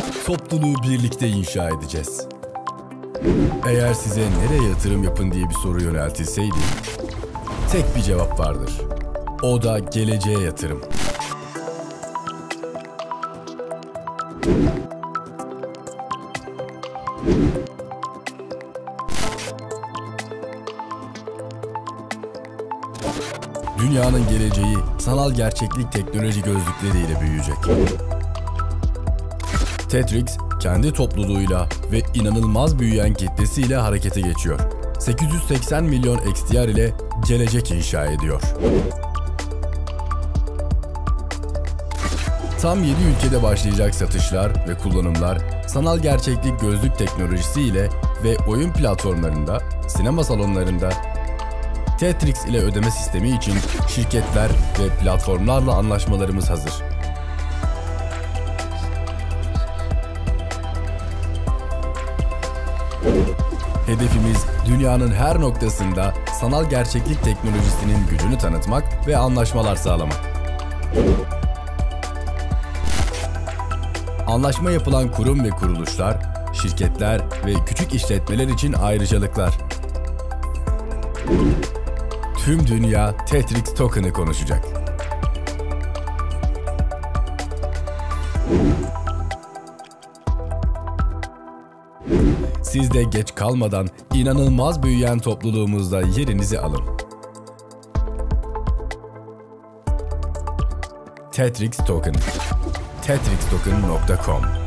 Topluluğu birlikte inşa edeceğiz. Eğer size nereye yatırım yapın diye bir soru yöneltilseydi, tek bir cevap vardır. O da geleceğe yatırım. Dünyanın geleceği sanal gerçeklik teknoloji gözlükleriyle büyüyecek. Tetrix, kendi topluluğuyla ve inanılmaz büyüyen kitlesiyle harekete geçiyor. 880 milyon XDR ile gelecek inşa ediyor. Tam 7 ülkede başlayacak satışlar ve kullanımlar, sanal gerçeklik gözlük teknolojisi ile ve oyun platformlarında, sinema salonlarında, Tetrix ile ödeme sistemi için şirketler ve platformlarla anlaşmalarımız hazır. Hedefimiz dünyanın her noktasında sanal gerçeklik teknolojisinin gücünü tanıtmak ve anlaşmalar sağlamak. Anlaşma yapılan kurum ve kuruluşlar, şirketler ve küçük işletmeler için ayrıcalıklar. Tüm dünya Tetrix Token'ı konuşacak. Siz de geç kalmadan inanılmaz büyüyen topluluğumuzda yerinizi alın. Tetrix Token. tetrixtoken.com